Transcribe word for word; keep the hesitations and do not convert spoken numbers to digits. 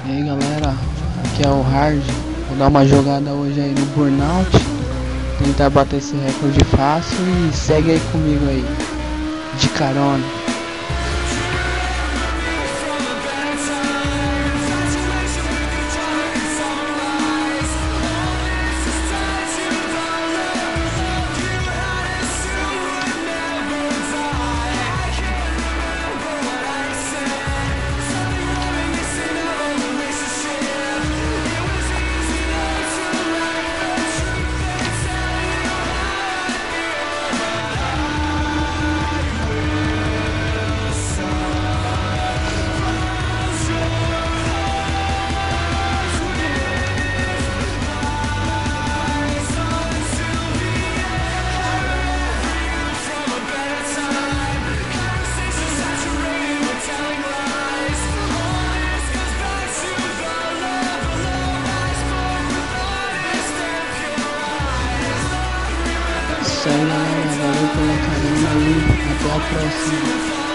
E aí galera, aqui é o Hard. Vou dar uma jogada hoje aí no Burnout, tentar bater esse recorde fácil e segue aí comigo aí, de carona. Isso aí galera, valeu pela carona aí, até a próxima.